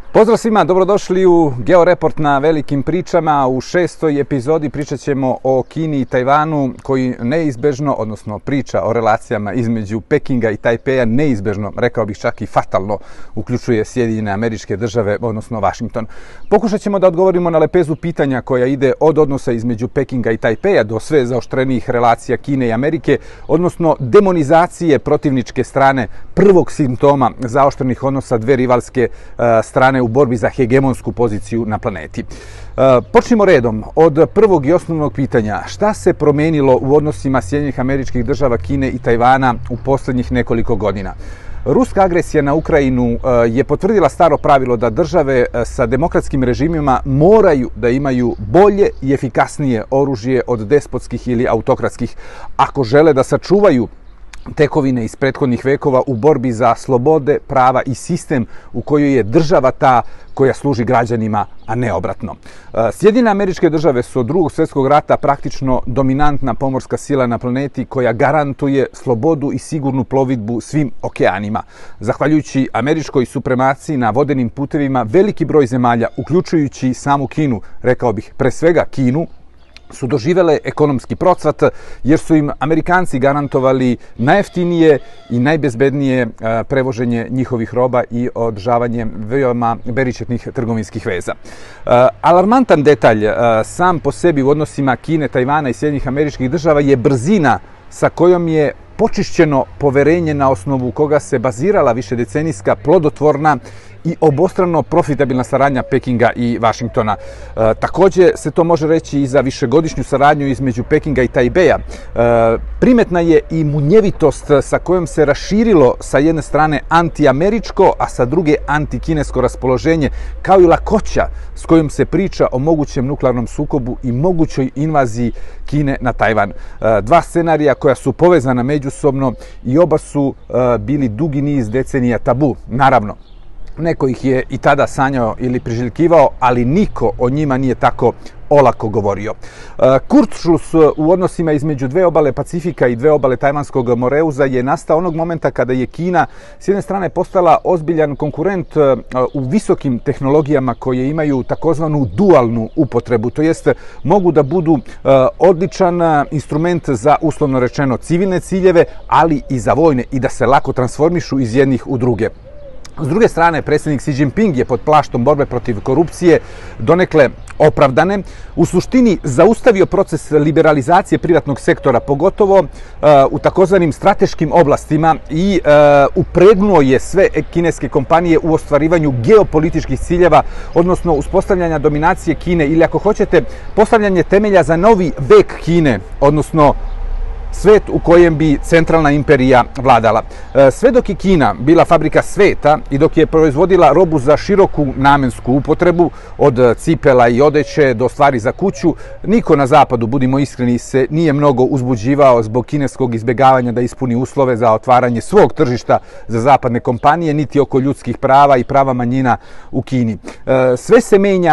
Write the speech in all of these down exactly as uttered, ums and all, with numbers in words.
Pozdrav svima, dobrodošli u Georeport na velikim pričama. U šestoj epizodi pričat ćemo o Kini i Tajvanu, koji neizbežno, odnosno priča o relacijama između Pekinga i Tajpeja neizbežno, rekao bih čak i fatalno, uključuje Sjedinjene Američke Države, odnosno Washington. Pokušat ćemo da odgovorimo na lepezu pitanja koja ide od odnosa između Pekinga i Tajpeja do sve zaoštrenijih relacija Kine i Amerike, odnosno demonizacije protivničke strane, prvog simptoma zaoštrenih odnosa dve rivalske uh, strane u borbi za hegemonsku poziciju na planeti. Počnimo redom od prvog i osnovnog pitanja. Šta se promenilo u odnosima Sjedinjenih Američkih Država, Kine i Tajvana u posljednjih nekoliko godina? Ruska agresija na Ukrajinu je potvrdila staro pravilo da države sa demokratskim režimima moraju da imaju bolje i efikasnije oružje od despotskih ili autokratskih, ako žele da sačuvaju tekovine iz prethodnih vekova u borbi za slobode, prava i sistem u kojoj je država ta koja služi građanima, a ne obratno. Sjedinjene Američke Države su od drugog svjetskog rata praktično dominantna pomorska sila na planeti koja garantuje slobodu i sigurnu plovidbu svim okeanima. Zahvaljujući američkoj supremaciji na vodenim putevima, veliki broj zemalja, uključujući samu Kinu, rekao bih pre svega Kinu, su doživele ekonomski procvat jer su im Amerikanci garantovali najjeftinije i najbezbednije prevoženje njihovih roba i održavanje veoma beričetnih trgovinskih veza. Alarmantan detalj sam po sebi u odnosima Kine, Tajvana i Sjedinjenih Američkih Država je brzina sa kojom je počišćeno poverenje na osnovu koga se bazirala višedecenijska plodotvorna i obostrano profitabilna saradnja Pekinga i Washingtona. E, također se to može reći i za višegodišnju saradnju između Pekinga i Tajbeja. E, primetna je i munjevitost sa kojom se raširilo sa jedne strane antiameričko, a sa druge antikinesko raspoloženje, kao i lakoća s kojom se priča o mogućem nuklearnom sukobu i mogućoj invaziji Kine na Tajvan. E, dva scenarija koja su povezana međusobno i oba su e, bili dugi niz decenija tabu. Naravno, neko ih je i tada sanjao ili priželjkivao, ali niko o njima nije tako olako govorio. Kurzschluss u odnosima između dve obale Pacifika i dve obale Tajvanskog moreuza je nastao onog momenta kada je Kina s jedne strane postala ozbiljan konkurent u visokim tehnologijama koje imaju takozvanu dualnu upotrebu, to jest mogu da budu odličan instrument za, uslovno rečeno, civilne ciljeve, ali i za vojne, i da se lako transformišu iz jednih u druge. S druge strane, predsjednik Xi Jinping je pod plaštom borbe protiv korupcije, donekle opravdane, u suštini zaustavio proces liberalizacije privatnog sektora, pogotovo uh, u takozvanim strateškim oblastima, i uh, upregnuo je sve kineske kompanije u ostvarivanju geopolitičkih ciljeva, odnosno uspostavljanja dominacije Kine, ili ako hoćete, postavljanje temelja za novi vek Kine, odnosno svet u kojem bi centralna imperija vladala. Sve dok je Kina bila fabrika sveta i dok je proizvodila robu za široku namensku upotrebu, od cipela i odeće do stvari za kuću, niko na zapadu, budimo iskreni, se nije mnogo uzbuđivao zbog kineskog izbjegavanja da ispuni uslove za otvaranje svog tržišta za zapadne kompanije, niti oko ljudskih prava i prava manjina u Kini. Sve se menja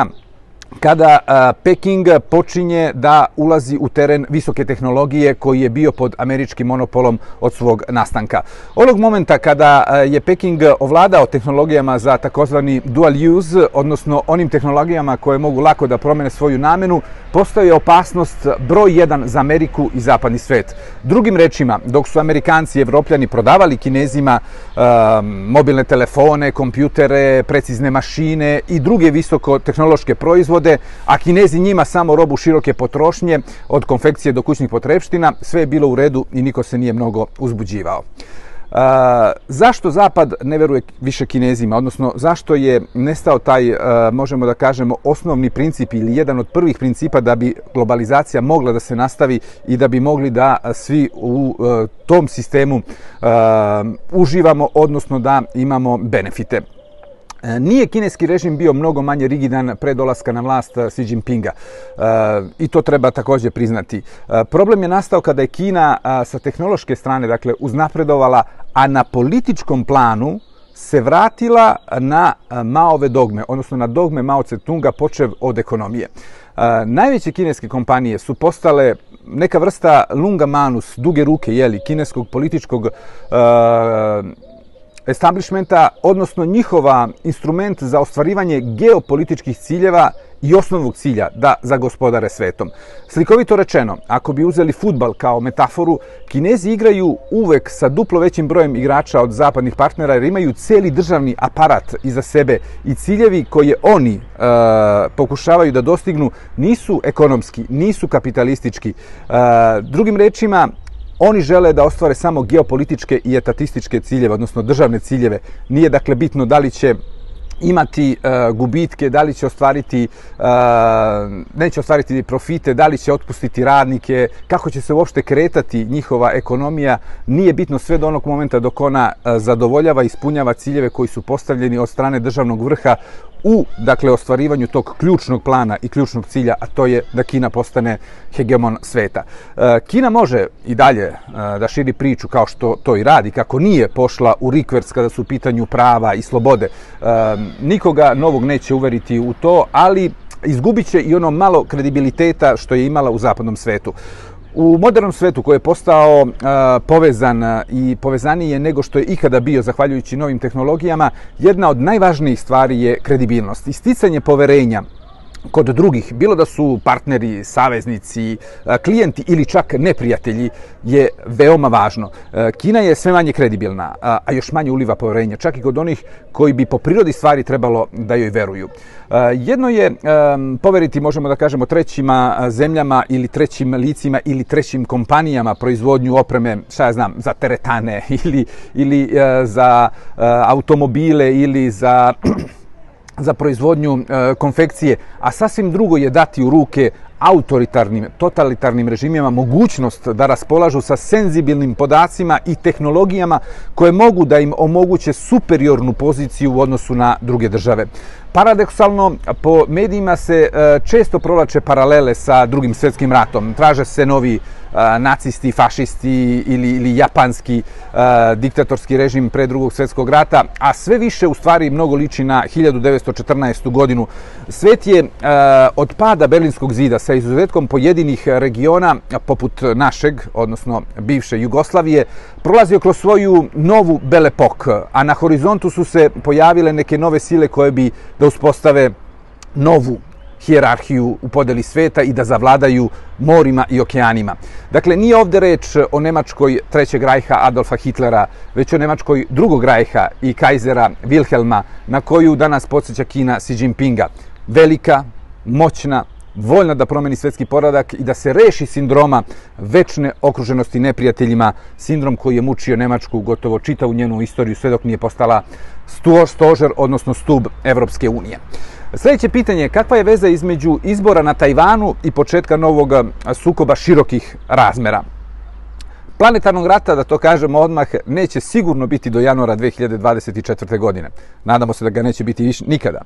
kada uh, Peking počinje da ulazi u teren visoke tehnologije koji je bio pod američkim monopolom od svog nastanka. Onog momenta kada uh, je Peking ovladao tehnologijama za takozvani dual use, odnosno onim tehnologijama koje mogu lako da promene svoju namenu, postoji opasnost broj jedan za Ameriku i zapadni svet. Drugim rečima, dok su Amerikanci i Evropljani prodavali Kinezima uh, mobilne telefone, kompjutere, precizne mašine i druge visoko tehnološke proizvode, a Kinezi njima samo robu široke potrošnje, od konfekcije do kućnih potrepština, sve je bilo u redu i niko se nije mnogo uzbuđivao. Uh, zašto Zapad ne veruje više Kinezima, odnosno zašto je nestao taj, uh, možemo da kažemo, osnovni princip ili jedan od prvih principa da bi globalizacija mogla da se nastavi i da bi mogli da svi u uh, tom sistemu uh, uživamo, odnosno da imamo benefite? Nije kineski režim bio mnogo manje rigidan pre dolaska na vlast Xi Jinpinga. E, I to treba također priznati. E, problem je nastao kada je Kina a, sa tehnološke strane, dakle, uznapredovala, a na političkom planu se vratila na Maove dogme, odnosno na dogme Mao Tse-tunga, počev od ekonomije. E, najveće kineske kompanije su postale neka vrsta lunga manus, duge ruke, jeli, kineskog političkog e, establishmenta, odnosno njihova instrument za ostvarivanje geopolitičkih ciljeva i osnovnog cilja da zagospodare svetom. Slikovito rečeno, ako bi uzeli fudbal kao metaforu, Kinezi igraju uvek sa duplo većim brojem igrača od zapadnih partnera jer imaju cijeli državni aparat iza sebe i ciljevi koje oni e, pokušavaju da dostignu nisu ekonomski, nisu kapitalistički. E, drugim rečima, oni žele da ostvare samo geopolitičke i etatističke ciljeve, odnosno državne ciljeve. Nije dakle bitno da li će imati uh, gubitke, da li će ostvariti, uh, neće ostvariti profite, da li će otpustiti radnike, kako će se uopšte kretati njihova ekonomija, nije bitno sve do onog momenta dok ona uh, zadovoljava i ispunjava ciljeve koji su postavljeni od strane državnog vrha u dakle, ostvarivanju tog ključnog plana i ključnog cilja, a to je da Kina postane hegemon sveta. Uh, Kina može i dalje uh, da širi priču kao što to i radi, kako nije pošla u rikverc kada su u pitanju prava i slobode. Uh, Nikoga novog neće uveriti u to, ali izgubit će i ono malo kredibiliteta što je imala u zapadnom svetu. U modernom svetu koji je postao uh, povezan i povezaniji je nego što je ikada bio zahvaljujući novim tehnologijama, jedna od najvažnijih stvari je kredibilnost. Isticanje poverenja kod drugih, bilo da su partneri, saveznici, klijenti ili čak neprijatelji, je veoma važno. Kina je sve manje kredibilna, a još manje uliva poverenja, čak i kod onih koji bi po prirodi stvari trebalo da joj veruju. Jedno je poveriti, možemo da kažemo, trećima zemljama ili trećim licima ili trećim kompanijama proizvodnju opreme, šta ja znam, za teretane ili, ili za automobile ili za za proizvodnju e, konfekcije, a sasvim drugo je dati u ruke autoritarnim, totalitarnim režimima mogućnost da raspolažu sa senzibilnim podacima i tehnologijama koje mogu da im omoguće superiornu poziciju u odnosu na druge države. Paradoksalno, po medijima se e, često provlače paralele sa Drugim svjetskim ratom. Traže se novi a, nacisti, fašisti ili, ili japanski a, diktatorski režim pre Drugog svjetskog rata, a sve više u stvari mnogo liči na hiljadu devetsto četrnaestu. godinu. Svet je a, od pada Berlinskog zida sa izuzetkom pojedinih regiona, poput našeg, odnosno bivše Jugoslavije, prolazio kroz svoju novu Belle Époque, a na horizontu su se pojavile neke nove sile koje bi da uspostave novu hijerarhiju u podeli sveta i da zavladaju morima i okeanima. Dakle, nije ovdje reč o Nemačkoj Trećeg rajha Adolfa Hitlera, već o Nemačkoj Drugog rajha i kajzera Wilhelma, na koju danas podsjeća Kina Xi Jinpinga. Velika, moćna, voljna da promeni svjetski poredak i da se reši sindroma večne okruženosti neprijateljima, sindrom koji je mučio Nemačku gotovo čitavu njenu istoriju sve dok nije postala stožer, odnosno stub Evropske unije. Sljedeće pitanje je kakva je veza između izbora na Tajvanu i početka novog sukoba širokih razmera. Planetarnog rata, da to kažemo odmah, neće sigurno biti do januara dve hiljade dvadeset četvrte. godine. Nadamo se da ga neće biti više nikada.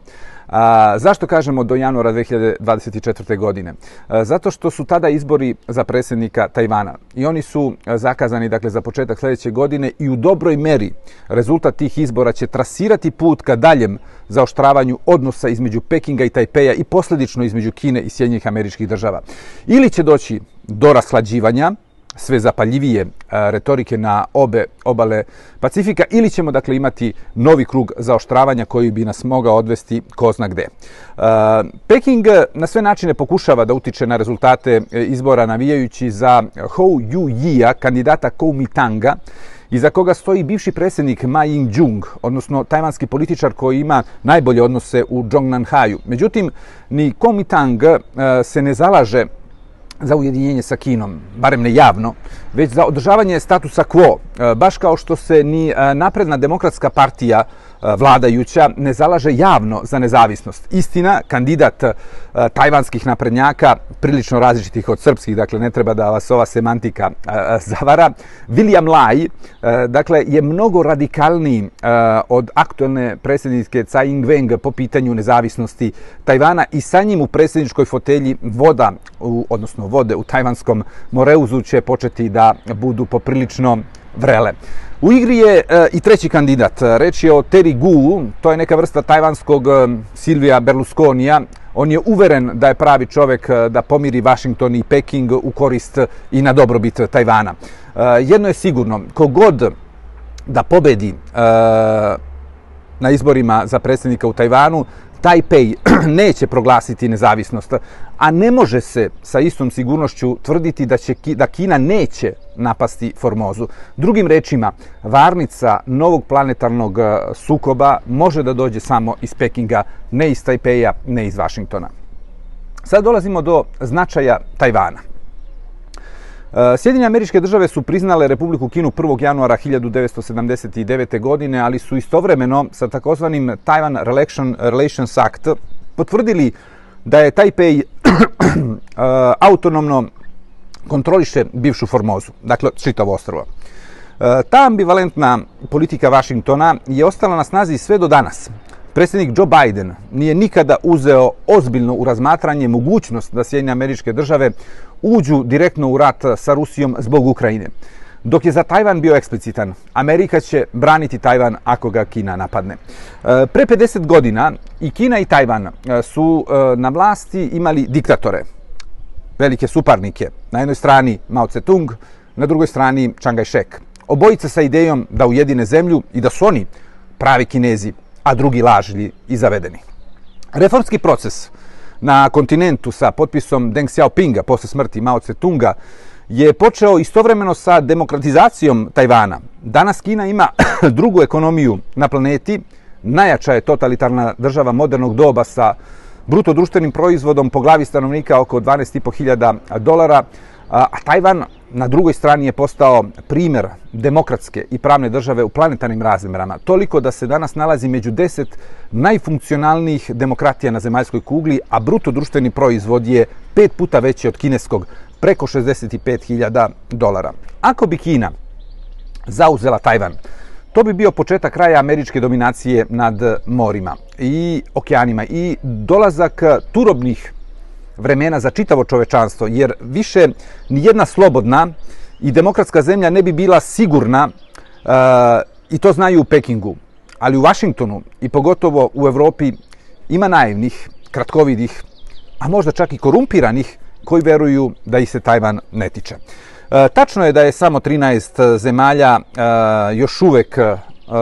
A, zašto kažemo do januara dve hiljade dvadeset četvrte. godine? A, zato što su tada izbori za predsjednika Tajvana i oni su zakazani dakle, za početak sljedeće godine i u dobroj meri rezultat tih izbora će trasirati put ka daljem zaoštravanju odnosa između Pekinga i Tajpeja i posljedično između Kine i Sjedinjenih Američkih Država. Ili će doći do rashlađivanja, sve zapaljivije retorike na obe obale Pacifika, ili ćemo dakle imati novi krug zaoštravanja koji bi nas mogao odvesti ko zna gde. Peking na sve načine pokušava da utiče na rezultate izbora navijajući za Hou Yu-jia, kandidata Kuomintanga, iza koga stoji bivši predsjednik Ma Ying-jeou, odnosno tajvanski političar koji ima najbolje odnose u Zhongnanhaju. Međutim, ni Kuomintang se ne zalaže za ujedinjenje sa Kinom, barem ne javno, već za održavanje statusa quo, baš kao što se ni Napredna demokratska partija vladajuća ne zalaže javno za nezavisnost. Istina, kandidat tajvanskih naprednjaka, prilično različitih od srpskih, dakle ne treba da vas ova semantika zavara, William Lai, dakle je mnogo radikalniji od aktuelne predsjednice Tsai Ing-wen po pitanju nezavisnosti Tajvana i sa njim u predsjedničkoj fotelji voda, odnosno vode u tajvanskom Moreuzu će početi da budu poprilično vrele. U igri je e, i treći kandidat. Reč je o Terry Gou, to je neka vrsta tajvanskog e, Silvija Berlusconija. On je uveren da je pravi čovjek da pomiri Washington i Peking u korist i na dobrobit Tajvana. E, jedno je sigurno, kogod da pobedi na izborima za predsjednika u Tajvanu, Tajpej neće proglasiti nezavisnost, a ne može se sa istom sigurnošću tvrditi da, će, da Kina neće napasti Formozu. Drugim rečima, varnica novog planetarnog sukoba može da dođe samo iz Pekinga, ne iz Tajpeja, ne iz Vašingtona. Sad dolazimo do značaja Tajvana. Sjedinjene Američke Države su priznale Republiku Kinu prvog januara hiljadu devetsto sedamdeset devete. godine, ali su istovremeno sa takozvanim Taiwan Relations Act potvrdili da je Tajpej autonomno kontroliše bivšu Formozu, dakle čitavo ostrvo. Ta ambivalentna politika Vašingtona je ostala na snazi sve do danas. Predsjednik Joe Biden nije nikada uzeo ozbiljno u razmatranje mogućnost da Sjedinjene Američke Države uđu direktno u rat sa Rusijom zbog Ukrajine. Dok je za Tajvan bio eksplicitan, Amerika će braniti Tajvan ako ga Kina napadne. Pre pedeset godina i Kina i Tajvan su na vlasti imali diktatore, velike suparnike. Na jednoj strani Mao Tse-tung, na drugoj strani Chiang Kai-shek. Obojice sa idejom da ujedine zemlju i da su oni pravi Kinezi, a drugi lažlji i zavedeni. Reformski proces na kontinentu sa potpisom Deng Xiaopinga posle smrti Mao Tse-tunga je počeo istovremeno sa demokratizacijom Tajvana. Danas Kina ima drugu ekonomiju na planeti, najjača je totalitarna država modernog doba sa bruto društvenim proizvodom po glavi stanovnika oko dvanaest i po hiljada dolara, a Tajvan na drugoj strani je postao primjer demokratske i pravne države u planetarnim razmjerama, toliko da se danas nalazi među deset najfunkcionalnijih demokratija na zemaljskoj kugli, a bruto društveni proizvod je pet puta veći od kineskog, preko šezdeset pet hiljada dolara. Ako bi Kina zauzela Tajvan, to bi bio početak kraja američke dominacije nad morima i okeanima i dolazak turobnih vremena za čitavo čovečanstvo, jer više nijedna slobodna i demokratska zemlja ne bi bila sigurna, uh, i to znaju u Pekingu, ali u Vašingtonu i pogotovo u Evropi ima naivnih, kratkovidih, a možda čak i korumpiranih koji veruju da ih se Tajvan ne tiče. Uh, tačno je da je samo trinaest zemalja uh, još uvek uh,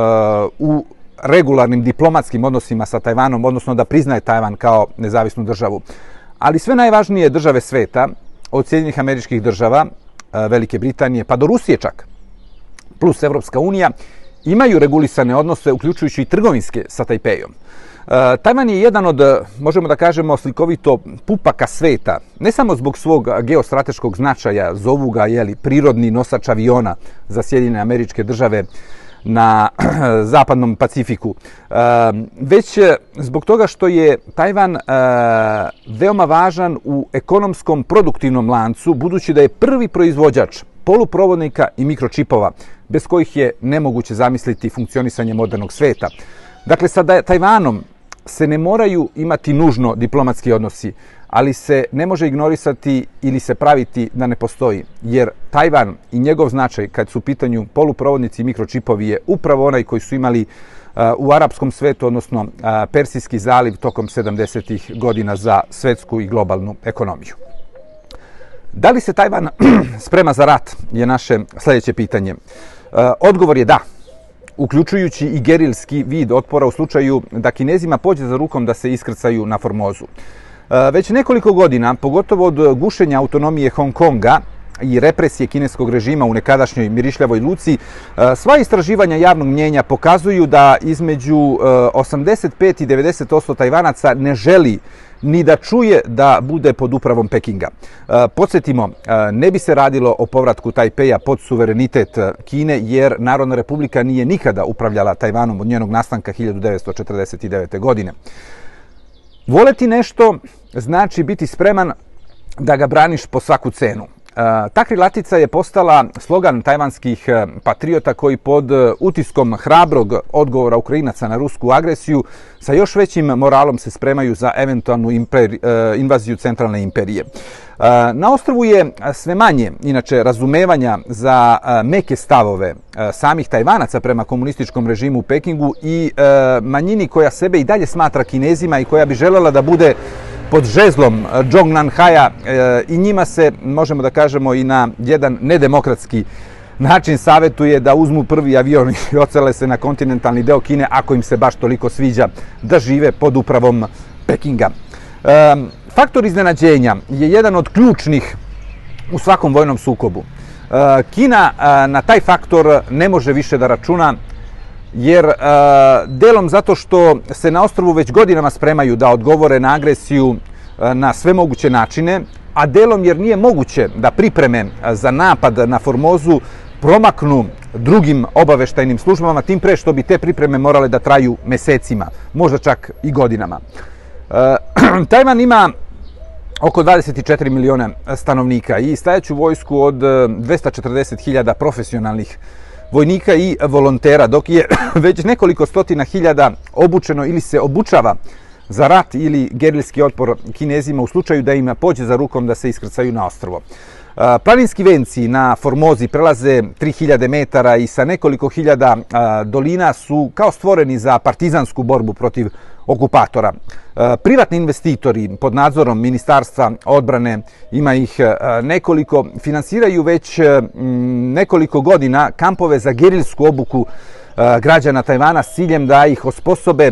u regularnim diplomatskim odnosima sa Tajvanom, odnosno da priznaje Tajvan kao nezavisnu državu. Ali sve najvažnije države sveta, od Sjedinjenih Američkih Država, Velike Britanije, pa do Rusije čak, plus Evropska unija, imaju regulisane odnose, uključujući i trgovinske, sa Tajpejom. Tajvan je jedan od, možemo da kažemo, slikovito pupaka sveta, ne samo zbog svog geostrateškog značaja, zovu ga, jeli, prirodni nosač aviona za Sjedinjene Američke Države na zapadnom Pacifiku, već zbog toga što je Tajvan veoma važan u ekonomskom produktivnom lancu, budući da je prvi proizvođač poluprovodnika i mikročipova, bez kojih je nemoguće zamisliti funkcionisanje modernog sveta. Dakle, sa Tajvanom se ne moraju imati nužno diplomatski odnosi, ali se ne može ignorisati ili se praviti da ne postoji, jer Tajvan i njegov značaj kad su u pitanju poluprovodnici i mikročipovi je upravo onaj koji su imali uh, u arapskom svetu, odnosno uh, Persijski zaliv tokom sedamdesetih godina za svetsku i globalnu ekonomiju. Da li se Tajvan sprema za rat, je naše sljedeće pitanje. Uh, odgovor je da, uključujući i gerilski vid otpora u slučaju da Kinezima pođe za rukom da se iskrcaju na Formozu. Već nekoliko godina, pogotovo od gušenja autonomije Hong Konga i represije kineskog režima u nekadašnjoj Mirišljavoj luci, sva istraživanja javnog mnjenja pokazuju da između osamdeset pet i devedeset posto Tajvanaca ne želi ni da čuje da bude pod upravom Pekinga. Podsjetimo, ne bi se radilo o povratku Tajpeja pod suverenitet Kine, jer Narodna republika nije nikada upravljala Tajvanom od njenog nastanka hiljadu devetsto četrdeset devete. godine. Voleti nešto znači biti spreman da ga braniš po svaku cenu. Ta krilatica je postala slogan tajvanskih patriota koji pod utiskom hrabrog odgovora Ukrajinaca na rusku agresiju sa još većim moralom se spremaju za eventualnu imperi, invaziju centralne imperije. Na ostrvu je sve manje, inače, razumevanja za meke stavove samih Tajvanaca prema komunističkom režimu u Pekingu i manjini koja sebe i dalje smatra Kinezima i koja bi željela da bude pod žezlom Zhongnanhaja, i njima se, možemo da kažemo, i na jedan nedemokratski način savjetuje da uzmu prvi avion i ocele se na kontinentalni deo Kine, ako im se baš toliko sviđa da žive pod upravom Pekinga. Faktor iznenađenja je jedan od ključnih u svakom vojnom sukobu. Kina na taj faktor ne može više da računa, jer delom zato što se na ostrvu već godinama spremaju da odgovore na agresiju na sve moguće načine, a delom jer nije moguće da pripreme za napad na Formozu promaknu drugim obaveštajnim službama, tim pre što bi te pripreme morale da traju mesecima, možda čak i godinama. Tajvan ima oko dvadeset četiri miliona stanovnika i stajaću vojsku od dvesta četrdeset hiljada profesionalnih vojnika i volontera, dok je već nekoliko stotina hiljada obučeno ili se obučava za rat ili gerilski otpor Kinezima u slučaju da im pođe za rukom da se iskrcaju na ostrvo. Planinski venci na Formozi prelaze tri hiljade metara i sa nekoliko hiljada dolina su kao stvoreni za partizansku borbu protiv okupatora. Privatni investitori pod nadzorom Ministarstva odbrane, ima ih nekoliko, finansiraju već nekoliko godina kampove za gerilsku obuku građana Tajvana s ciljem da ih osposobe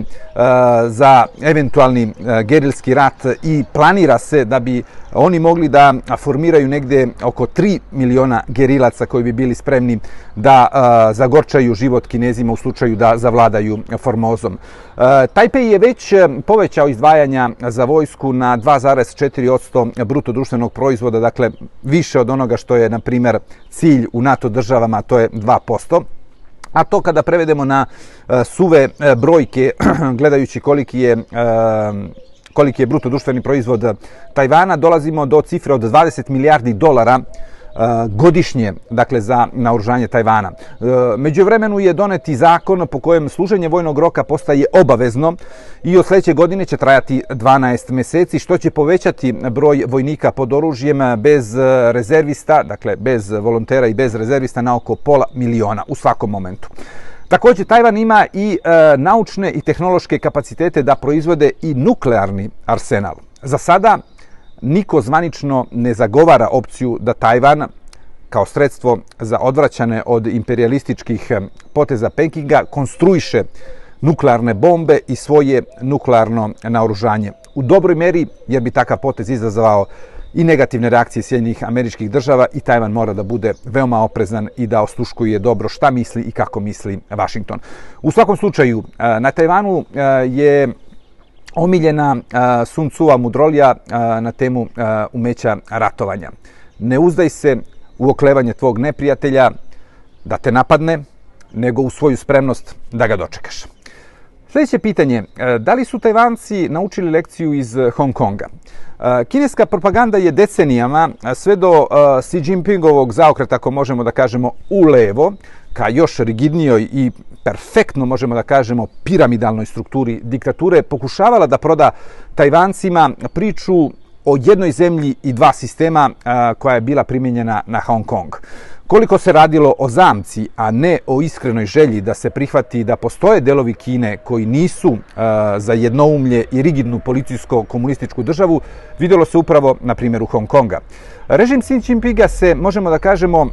za eventualni gerilski rat i planira se da bi oni mogli da formiraju negde oko tri miliona gerilaca koji bi bili spremni da zagorčaju život Kinezima u slučaju da zavladaju Formozom. Tajpej je već povećao izdvajanja za vojsku na dva zarez četiri posto bruto društvenog proizvoda, dakle više od onoga što je, na primjer, cilj u NATO državama, to je dva posto. A to kada prevedemo na suve brojke, gledajući koliki je, koliki je bruto društveni proizvod Tajvana, dolazimo do cifre od dvadeset milijardi dolara godišnje, dakle, za naoružanje Tajvana. Međuvremenu je doneti zakon po kojem služenje vojnog roka postaje obavezno i od sljedeće godine će trajati dvanaest meseci, što će povećati broj vojnika pod oružjem bez rezervista, dakle bez volontera i bez rezervista, na oko pola miliona u svakom momentu. Također, Tajvan ima i e, naučne i tehnološke kapacitete da proizvode i nuklearni arsenal. Za sada niko zvanično ne zagovara opciju da Tajvan, kao sredstvo za odvraćane od imperialističkih poteza Pekinga, konstruiše nuklearne bombe i svoje nuklearno naoružanje. U dobroj meri, jer bi takav potez izazvao i negativne reakcije Sjedinjenih Američkih Država, i Tajvan mora da bude veoma oprezan i da osluškuje dobro šta misli i kako misli Vašington. U svakom slučaju, na Tajvanu je omiljena Sun Tzu-a mudrolija na temu umeća ratovanja. Ne uzdaj se u oklevanje tvog neprijatelja da te napadne, nego u svoju spremnost da ga dočekaš. Sljedeće pitanje, da li su Tajvanci naučili lekciju iz Hong Konga? Kineska propaganda je decenijama, sve do Xi Jinpingovog zaokreta, ako možemo da kažemo, u levo, ka još rigidnijoj i perfektno, možemo da kažemo, piramidalnoj strukturi diktature, pokušavala da proda Tajvancima priču o jednoj zemlji i dva sistema koja je bila primijenjena na Hong Kong. Koliko se radilo o zamci, a ne o iskrenoj želji da se prihvati da postoje delovi Kine koji nisu uh, za jednoumlje i rigidnu policijsko-komunističku državu, vidjelo se upravo na primjeru Hong Konga. Režim Xi Jinpinga se, možemo da kažemo,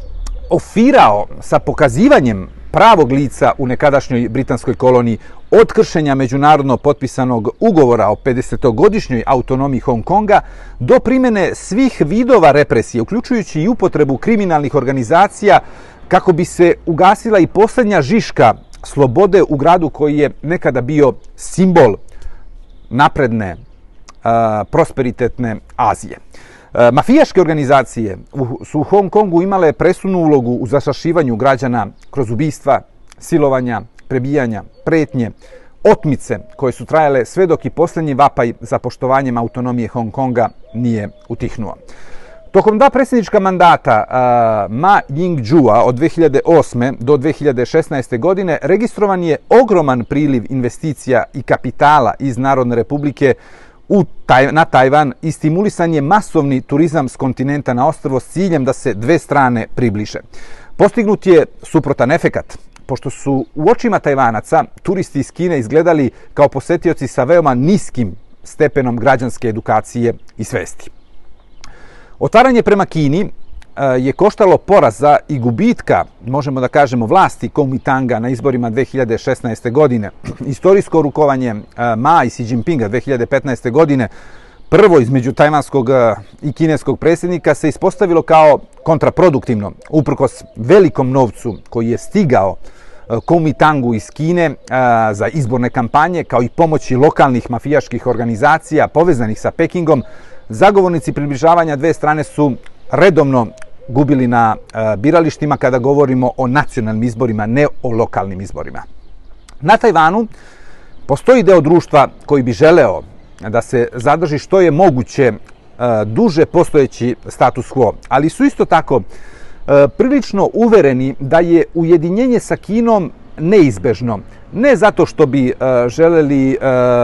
ofirao sa pokazivanjem pravog lica u nekadašnjoj britanskoj koloniji od kršenja međunarodno potpisanog ugovora o pedesetogodišnjoj autonomiji Hong Konga do primjene svih vidova represije, uključujući i upotrebu kriminalnih organizacija, kako bi se ugasila i posljednja žiška slobode u gradu koji je nekada bio simbol napredne, prosperitetne Azije. Mafijaške organizacije su u Hong Kongu imale presudnu ulogu u zastrašivanju građana kroz ubistva, silovanja, prebijanja, pretnje, otmice koje su trajale sve dok i posljednji vapaj za poštovanjem autonomije Hong Konga nije utihnuo. Tokom dva predsjednička mandata uh, Ma Ying-jeou od dve hiljade osme do dve hiljade šesnaeste. godine registrovan je ogroman priliv investicija i kapitala iz Narodne republike u taj, na Tajvan i stimulisan je masovni turizam s kontinenta na ostrvo s ciljem da se dve strane približe. Postignut je suprotan efekat, pošto su u očima Tajvanaca turisti iz Kine izgledali kao posetioci sa veoma niskim stepenom građanske edukacije i svesti. Otvaranje prema Kini je koštalo poraza i gubitka, možemo da kažemo, vlasti Kuomintanga na izborima dve hiljade šesnaeste. godine. Istorijsko rukovanje Ma i Xi Jinpinga dve hiljade petnaeste. godine, prvo između tajvanskog i kineskog predsjednika, se ispostavilo kao kontraproduktivno, uprkos velikom novcu koji je stigao Kuomintangu iz Kine za izborne kampanje, kao i pomoći lokalnih mafijaških organizacija povezanih sa Pekingom. Zagovornici približavanja dve strane su redovno gubili na biralištima kada govorimo o nacionalnim izborima, ne o lokalnim izborima. Na Tajvanu postoji deo društva koji bi želeo da se zadrži što je moguće duže postojeći status quo, ali su isto tako prilično uvereni da je ujedinjenje sa Kinom neizbežno. Ne zato što bi želeli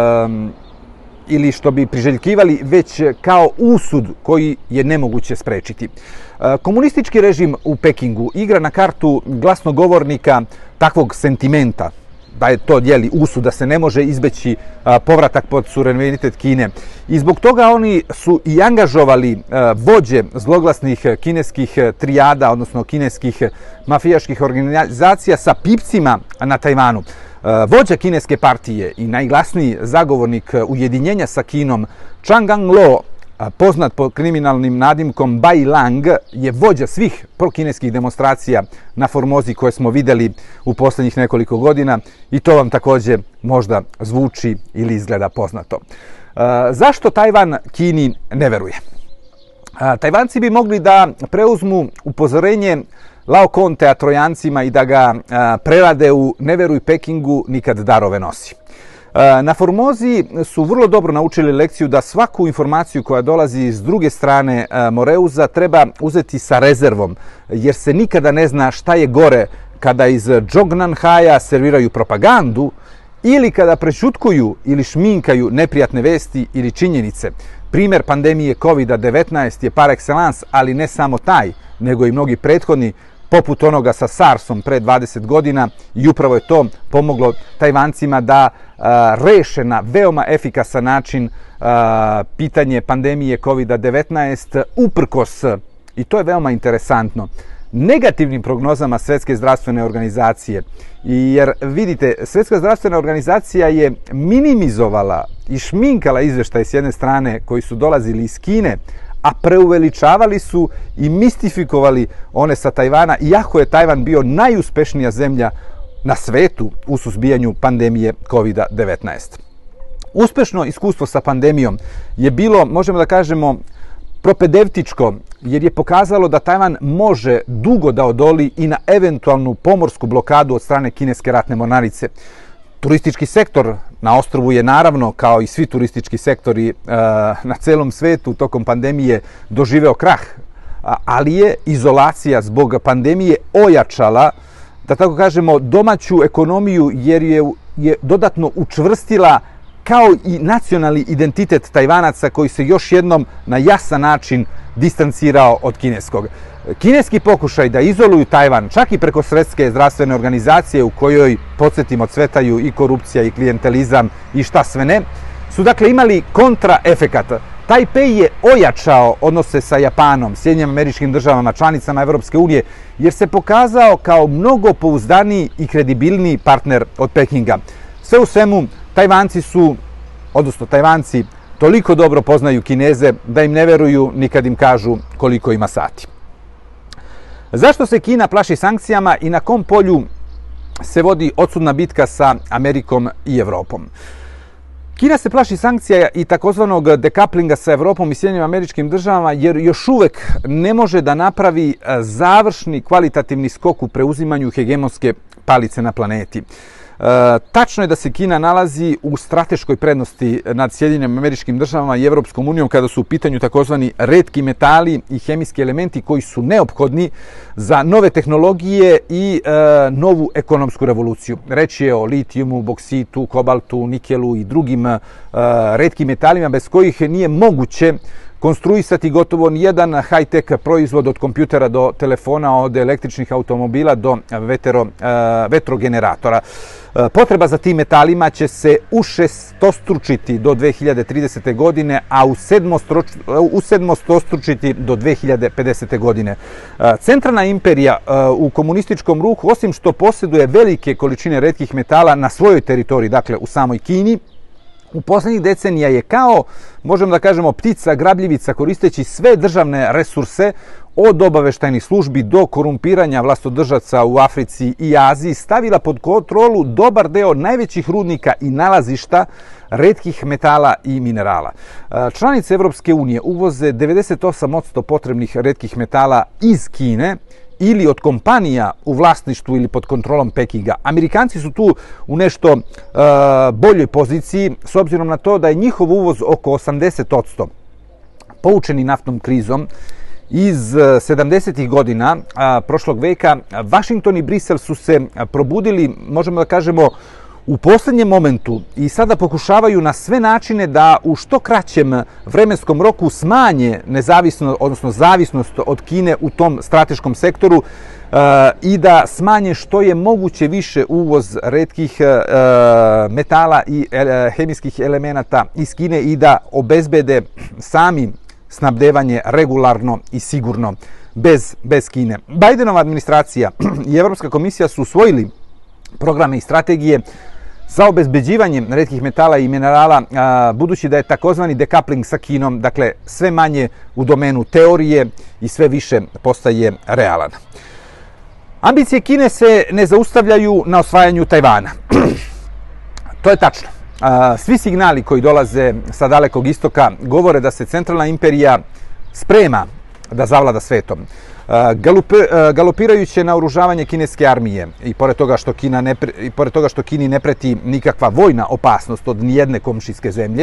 ili što bi priželjkivali, već kao usud koji je nemoguće sprečiti. Komunistički režim u Pekingu igra na kartu glasnogovornika takvog sentimenta, da je to dijeli usud, da se ne može izbeći povratak pod suverenitet Kine. I zbog toga oni su i angažovali vođe zloglasnih kineskih trijada, odnosno kineskih mafijaških organizacija sa pipcima na Tajvanu. Vođa kineske partije i najglasniji zagovornik ujedinjenja sa Kinom, Zhang Anglo, poznat pod kriminalnim nadimkom Bai Lang, je vođa svih prokineskih demonstracija na Formozi koje smo vidjeli u posljednjih nekoliko godina, i to vam također možda zvuči ili izgleda poznato. Zašto Tajvan Kini ne veruje? Tajvanci bi mogli da preuzmu upozorenje Lao Contea Trojancima i da ga prerade u "ne veruj Pekingu, nikad darove nosi". Na Formozi su vrlo dobro naučili lekciju da svaku informaciju koja dolazi s druge strane Moreuza treba uzeti sa rezervom, jer se nikada ne zna šta je gore kada iz Džongnanhaja serviraju propagandu ili kada prešutkuju ili šminkaju neprijatne vesti ili činjenice. Primjer pandemije kovida devetnaest je par excellence, ali ne samo taj, nego i mnogi prethodni, poput onoga sa SARS-om pre dvadeset godina, i upravo je to pomoglo Tajvancima da a, reše na veoma efikasan način a, pitanje pandemije kovida devetnaest, uprkos, i to je veoma interesantno, negativnim prognozama Svjetske zdravstvene organizacije. Jer vidite, Svjetska zdravstvena organizacija je minimizovala i šminkala izveštaje s jedne strane koji su dolazili iz Kine, a preuveličavali su i mistifikovali one sa Tajvana, iako je Tajvan bio najuspešnija zemlja na svetu u suzbijanju pandemije kovida devetnaest. Uspešno iskustvo sa pandemijom je bilo, možemo da kažemo, propedevtičko, jer je pokazalo da Tajvan može dugo da odoli i na eventualnu pomorsku blokadu od strane kineske ratne mornarice. Turistički sektor na ostrvu je, naravno, kao i svi turistički sektori na celom svetu tokom pandemije, doživeo krah, ali je izolacija zbog pandemije ojačala, da tako kažemo, domaću ekonomiju, jer je, je dodatno učvrstila kao i nacionalni identitet Tajvanaca, koji se još jednom na jasan način distancirao od kineskog. Kineski pokušaj da izoluju Tajvan, čak i preko Svjetske zdravstvene organizacije, u kojoj, podsjetimo, cvetaju i korupcija i klijentelizam i šta sve ne, su dakle imali kontraefekat. Tajpej je ojačao odnose sa Japanom, Sjedinjenim Američkim Državama, članicama Evropske unije, jer se pokazao kao mnogo pouzdaniji i kredibilniji partner od Pekinga. Sve u svemu, Tajvanci su, odnosno Tajvanci, toliko dobro poznaju Kineze da im ne veruju ni kad im kažu koliko ima sati. Zašto se Kina plaši sankcijama i na kom polju se vodi odsudna bitka sa Amerikom i Evropom? Kina se plaši sankcija i takozvanog dekaplinga sa Evropom i Sjedinjenim Američkim Državama, jer još uvek ne može da napravi završni kvalitativni skok u preuzimanju hegemonske palice na planeti. E, tačno je da se Kina nalazi u strateškoj prednosti nad Sjedinjenim Američkim Državama i Evropskom unijom kada su u pitanju takozvani retki metali i hemijski elementi koji su neophodni za nove tehnologije i e, novu ekonomsku revoluciju. Reč je o litijumu, boksitu, kobaltu, nikelu i drugim e, retkim metalima bez kojih nije moguće konstruisati gotovo nijedan high-tech proizvod od kompjutera do telefona, od električnih automobila do vetero, vetrogeneratora. Potreba za tim metalima će se ušestostručiti do dve hiljade tridesete. godine, a usedmostostručiti do dve hiljade pedesete. godine. Centralna imperija u komunističkom ruhu, osim što posjeduje velike količine retkih metala na svojoj teritoriji, dakle u samoj Kini, u posljednjih decenija je kao, možemo da kažemo, ptica grabljivica, koristeći sve državne resurse, od obaveštajnih službi do korumpiranja vlastodržaca u Africi i Aziji, stavila pod kontrolu dobar deo najvećih rudnika i nalazišta retkih metala i minerala. Članice Evropske unije uvoze devedeset osam posto potrebnih retkih metala iz Kine ili od kompanija u vlasništvu ili pod kontrolom Pekinga. Amerikanci su tu u nešto uh, boljoj poziciji, s obzirom na to da je njihov uvoz oko osamdeset posto. Poučeni naftnom krizom iz sedamdesetih godina a, prošlog veka, Washington i Brisel su se probudili, možemo da kažemo, u posljednjem momentu i sada pokušavaju na sve načine da u što kraćem vremenskom roku smanje nezavisnost, odnosno zavisnost od Kine u tom strateškom sektoru e, i da smanje što je moguće više uvoz retkih e, metala i e, hemijskih elemenata iz Kine i da obezbede sami snabdevanje regularno i sigurno bez, bez Kine. Bidenova administracija i Evropska komisija su usvojili programe i strategije za obezbeđivanje retkih metala i minerala, a, budući da je takozvani decoupling sa Kinom, dakle sve manje u domenu teorije i sve više postaje realan. Ambicije Kine se ne zaustavljaju na osvajanju Tajvana. To je tačno. A, svi signali koji dolaze sa Dalekog istoka govore da se centralna imperija sprema da zavlada svetom. Galopirajuće naoružavanje kineske armije i pored toga što Kina ne pre, i pored toga što Kini ne preti nikakva vojna opasnost od nijedne komšijske zemlje,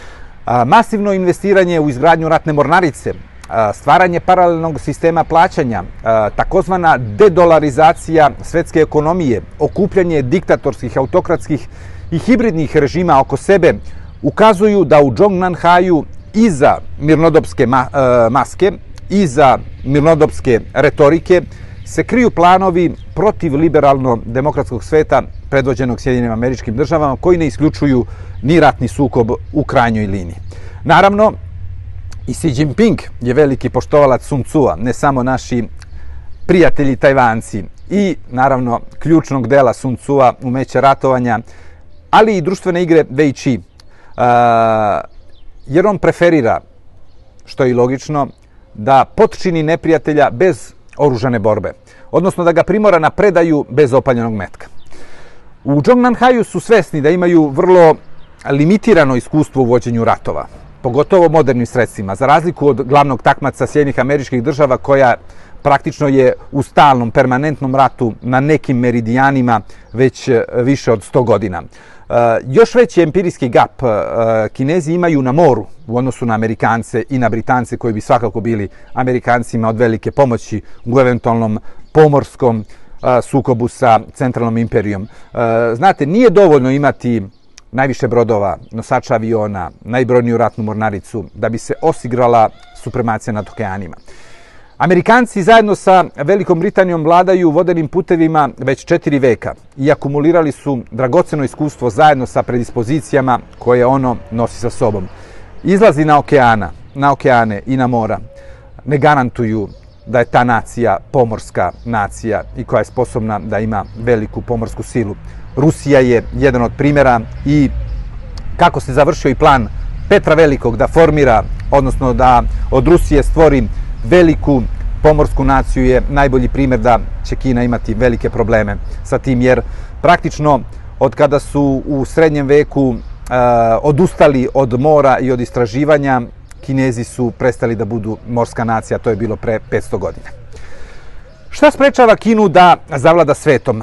masivno investiranje u izgradnju ratne mornarice, stvaranje paralelnog sistema plaćanja, takozvana dedolarizacija svetske ekonomije, okupljanje diktatorskih, autokratskih i hibridnih režima oko sebe ukazuju da u Džongnanhaju iza mirnodopske ma, maske, iza mirnodopske retorike se kriju planovi protiv liberalno-demokratskog sveta predvođenog Sjedinjenim Američkim Državama, koji ne isključuju ni ratni sukob u krajnjoj liniji. Naravno, i Xi Jinping je veliki poštovalac Sun Tzu-a, ne samo naši prijatelji Tajvanci, i naravno ključnog dela Sun Tzu-a, umeća ratovanja, ali i društvene igre Wei Chi, jer on preferira, što je i logično, da potčini neprijatelja bez oružane borbe, odnosno da ga primora na predaju bez opaljenog metka. U Džongnanhaju su svesni da imaju vrlo limitirano iskustvo u vođenju ratova, pogotovo modernim sredstvima, za razliku od glavnog takmaca Sjedinjenih Američkih Država, koja praktično je u stalnom, permanentnom ratu na nekim meridijanima već više od sto godina. Uh, još veći empirijski gap uh, Kinezi imaju na moru u odnosu na Amerikance i na Britance, koji bi svakako bili Amerikancima od velike pomoći u eventualnom pomorskom uh, sukobu sa centralnom imperijom. Uh, znate, nije dovoljno imati najviše brodova, nosača aviona, najbrojniju ratnu mornaricu da bi se osigrala supremacija nad okeanima. Amerikanci zajedno sa Velikom Britanijom vladaju vodenim putevima već četiri veka i akumulirali su dragoceno iskustvo zajedno sa predispozicijama koje ono nosi sa sobom. Izlazi na okeana, na okeane i na mora ne garantuju da je ta nacija pomorska nacija i koja je sposobna da ima veliku pomorsku silu. Rusija je jedan od primjera i kako se završio i plan Petra Velikog da formira, odnosno da od Rusije stvori veliku pomorsku naciju, je najbolji primjer da će Kina imati velike probleme sa tim, jer praktično od kada su u srednjem veku e, odustali od mora i od istraživanja, Kinezi su prestali da budu morska nacija, to je bilo pre petsto godina. Šta sprečava Kinu da zavlada svetom? E,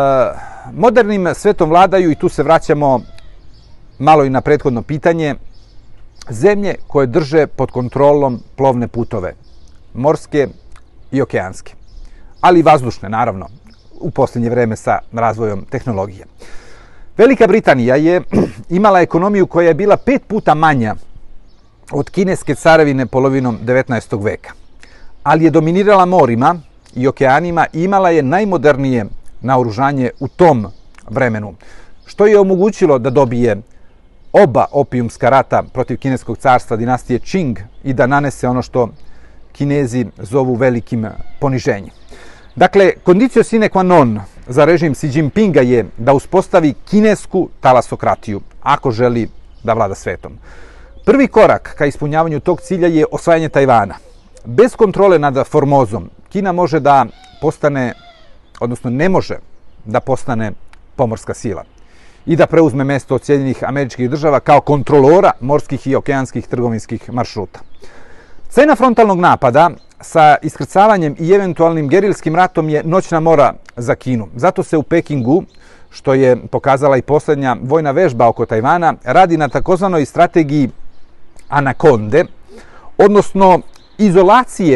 modernim svetom vladaju, i tu se vraćamo malo i na prethodno pitanje, zemlje koje drže pod kontrolom plovne putove, morske i okeanske, ali i vazdušne, naravno, u posljednje vreme sa razvojom tehnologije. Velika Britanija je imala ekonomiju koja je bila pet puta manja od kineske carevine polovinom devetnaestog veka. Ali je dominirala morima i okeanima i imala je najmodernije naoružanje u tom vremenu, što je omogućilo da dobije oba opijumska rata protiv kineskog carstva dinastije Qing i da nanese ono što Kinezi zovu velikim poniženjem. Dakle, condicio sine qua non za režim Xi Jinpinga je da uspostavi kinesku talasokratiju, ako želi da vlada svetom. Prvi korak ka ispunjavanju tog cilja je osvajanje Tajvana. Bez kontrole nad Formozom, Kina može da postane, odnosno ne može da postane pomorska sila i da preuzme mesto od Sjedinjenih Američkih Država kao kontrolora morskih i okeanskih trgovinskih maršruta. Cena frontalnog napada sa iskrcavanjem i eventualnim gerilskim ratom je noćna mora za Kinu. Zato se u Pekingu, što je pokazala i posljednja vojna vežba oko Tajvana, radi na takozvanoj strategiji anakonde, odnosno izolacije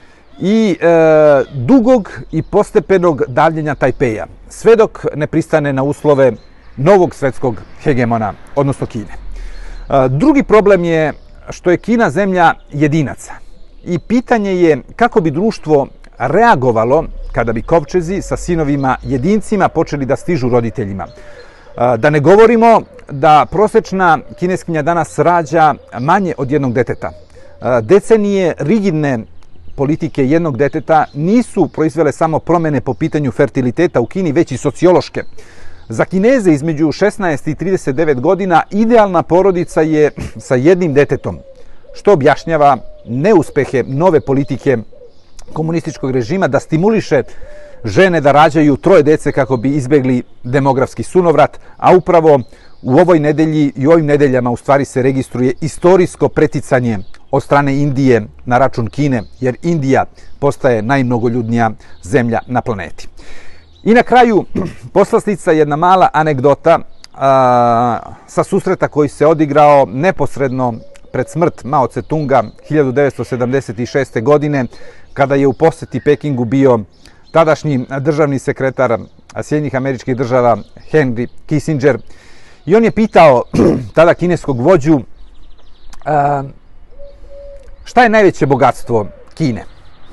i e, dugog i postepenog davljenja Tajpeja, sve dok ne pristane na uslove novog svetskog hegemona, odnosno Kine. E, drugi problem je što je Kina zemlja jedinaca i pitanje je kako bi društvo reagovalo kada bi kovčezi sa sinovima jedincima počeli da stižu roditeljima. Da ne govorimo da prosečna kineskinja danas rađa manje od jednog deteta. Decenije rigidne politike jednog deteta nisu proizvele samo promene po pitanju fertiliteta u Kini, već i sociološke. Za Kineze između šesnaest i trideset devet godina idealna porodica je sa jednim detetom, što objašnjava neuspehe nove politike komunističkog režima da stimuliše žene da rađaju troje dece kako bi izbegli demografski sunovrat, a upravo u ovoj nedelji i ovim nedeljama u stvari se registruje istorijsko preticanje od strane Indije na račun Kine, jer Indija postaje najmnogoljudnija zemlja na planeti. I na kraju poslastica jedna mala anegdota a, sa susreta koji se odigrao neposredno pred smrt Mao Tse-tunga hiljadu devetsto sedamdeset šeste. godine, kada je u poseti Pekingu bio tadašnji državni sekretar Sjedinjenih Američkih Država Henry Kissinger. I on je pitao tada kineskog vođu a, šta je najveće bogatstvo Kine.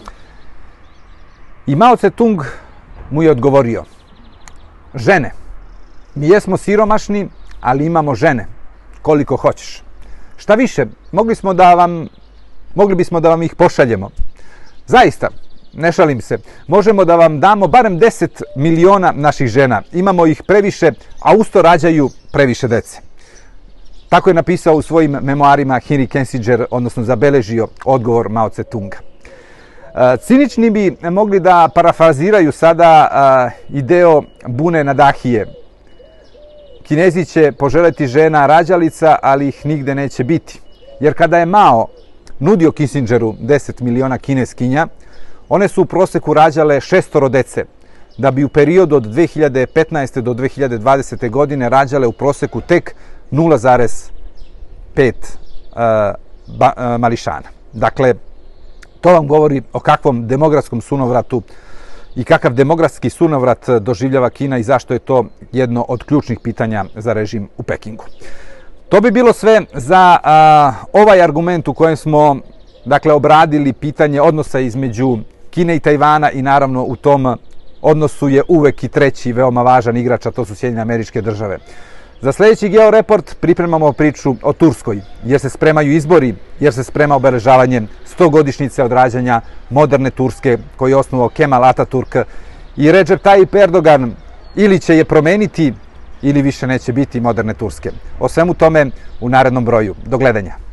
I Mao Tse-tung mu je odgovorio: žene. Mi jesmo siromašni, ali imamo žene koliko hoćeš. Šta više, mogli smo da vam, mogli bismo da vam ih pošaljemo. Zaista, ne šalim se, možemo da vam damo barem deset miliona naših žena. Imamo ih previše, a usto rađaju previše dece. Tako je napisao u svojim memoarima Henry Kissinger, odnosno zabeležio odgovor Mao Tse-tunga. Cinični bi mogli da parafraziraju sada ideo Bune Nadahije. Kinezi će poželeti žena rađalica, ali ih nigde neće biti. Jer kada je Mao nudio Kissingeru deset miliona kineskinja, one su u proseku rađale šestoro dece, da bi u periodu od dve hiljade petnaeste. do dve hiljade dvadesete. godine rađale u proseku tek nula zarez pet mališana. Dakle, to vam govori o kakvom demografskom sunovratu i kakav demografski sunovrat doživljava Kina i zašto je to jedno od ključnih pitanja za režim u Pekingu. To bi bilo sve za a, ovaj argument u kojem smo dakle, obradili pitanje odnosa između Kine i Tajvana i naravno u tom odnosu je uvek i treći veoma važan igrač, a to su Sjedinjene Američke Države. Za sljedeći Georeport pripremamo priču o Turskoj, jer se spremaju izbori, jer se sprema obeležavanje stogodišnjice od rađanja moderne Turske koju je osnovao Kemal Ataturk i Recep Tayyip Erdogan ili će je promeniti ili više neće biti moderne Turske. O svemu tome u narednom broju. Do gledanja.